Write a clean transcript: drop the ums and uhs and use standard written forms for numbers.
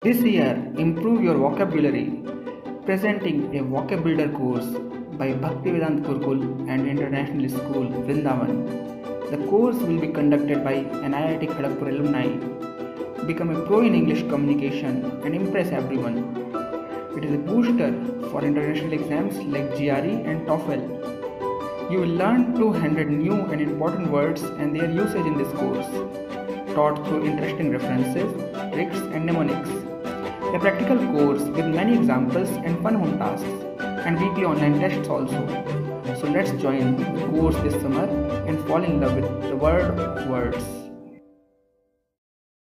This year, improve your vocabulary. Presenting a Vocab Builder course by Bhaktivedanta Gurukul and International School, Vrindavan. The course will be conducted by an IIT Kharagpur alumni. Become a pro in English communication and impress everyone. It is a booster for international exams like GRE and TOEFL. You will learn 200 new and important words and their usage in this course, taught through interesting references, tricks and mnemonics. A practical course with many examples and fun home tasks and weekly online tests also. So let's join the course this summer and fall in love with the world of words.